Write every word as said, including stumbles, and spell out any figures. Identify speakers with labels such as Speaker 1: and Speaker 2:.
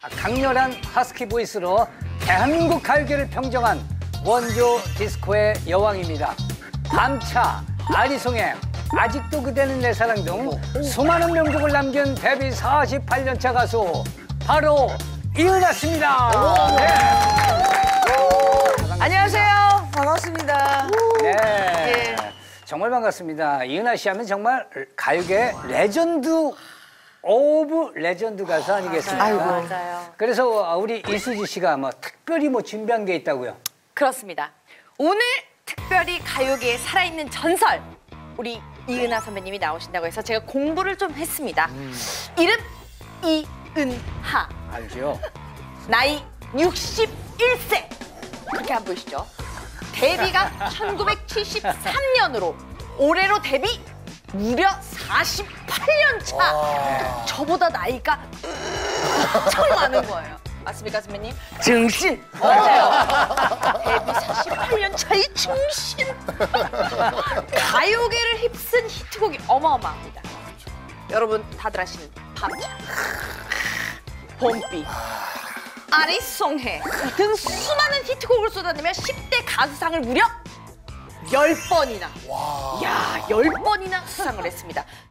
Speaker 1: 강렬한 하스키 보이스로 대한민국 가요계를 평정한 원조 디스코의 여왕입니다. 밤차, 아리송해, 아직도 그대는 내 사랑 등 수많은 명곡을 남긴 데뷔 사십팔 년차 가수 바로 이은하 씨입니다. 네.
Speaker 2: 안녕하세요. 반갑습니다.
Speaker 1: 네.
Speaker 2: 예.
Speaker 1: 정말 반갑습니다. 이은하 씨 하면 정말 가요계 레전드 오브 레전드 가수 아니겠습니까?
Speaker 2: 아이고.
Speaker 3: 맞아요.
Speaker 1: 그래서 우리 이수지 씨가 뭐 특별히 뭐 준비한 게 있다고요?
Speaker 3: 그렇습니다. 오늘 특별히 가요계에 살아있는 전설 우리 이은하 선배님이 나오신다고 해서 제가 공부를 좀 했습니다.
Speaker 1: 음.
Speaker 3: 이름 이은하.
Speaker 1: 알죠?
Speaker 3: 나이 육십일 세. 그렇게 안 보이시죠? 데뷔가 천구백칠십삼 년으로 올해로 데뷔 무려 사십팔 년 차. 저보다 나이가 엄청 많은 거예요. 맞습니까, 선배님? 증신. 맞아요. 데뷔 사십팔 년 차의 증신. 가요계를 휩쓴 히트곡이 어마어마합니다. 여러분 다들 아시는 밤차, 봄비, 아리송해 등 수많은 히트곡을 쏟아내며 십 대 가수상을 무려 열 번이나. 야, 열 번이나 수상을 했습니다.